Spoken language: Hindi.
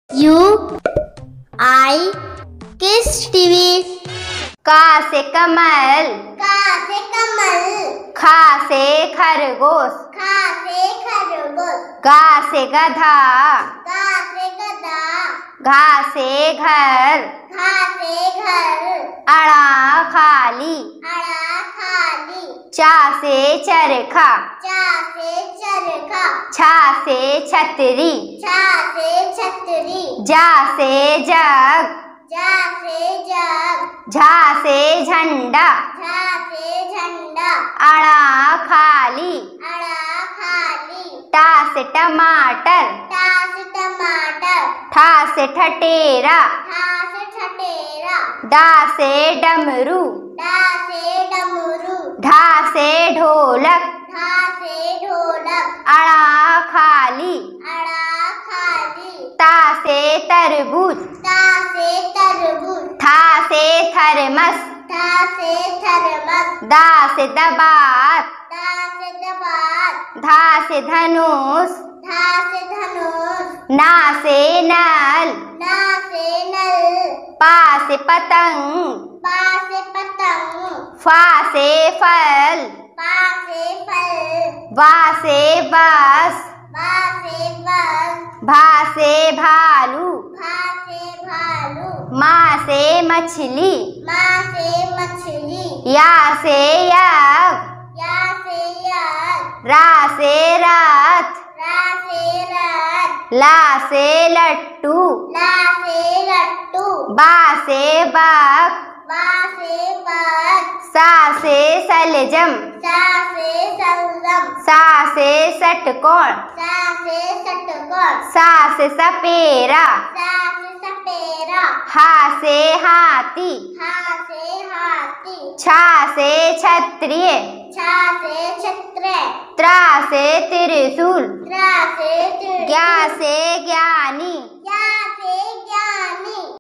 यू आई किस टीवी। का से कमल, का से कमल, खा से खरगोश, खा से खरगोश, गा से गधा, गा से गधा, घा से घर, घा से घर, अड़ा खाली, अड़ा खाली, चा से चरखा, चा से चरखा, छा से छतरी, छा से छतरी, जा से जग, जा से जग, झा से झंडा, झा से झंडा, अड़ा खाली, अड़ा खाली, टा से टमाटर, टा से टमाटर, ठा से ठटेरा, ठा से ठटेरा, डा से डमरू, डा से डमरू, ढा से ढोलक, ढा से ढोलक, अड़ा खाली, अड़ा खाली, ता से तरबूज, ता से तरबूज, था से थर्मस, ता से थर्मस, दा से दबात, ता से दबात, धा से धनुष, धा से धनुष, ना से नल, ना से नल, पा से पतंग, पा से पतंग, फा से फल, पा से फल, वा से बस, बा से बस, भा से भालू, भा से भालू, मा से मछली, माँ से मछली, या से यज्ञ, या से यज्ञ, रा से रात, रा से रथ, ला से लट्टू, ला से लट्टू, बा से बक, बा से बक, सा से सलजम, सा से सलजम, सा से षटकोण, सा से षटकोण, सा से सपेरा, सा से सपेरा, हा से हाथी, हा से हाथी, छा से क्षत्रिय, छा से छत्र, त्रा से त्रिशूल, त्रा से त्रिशूल, ज्ञा से ज्ञानी,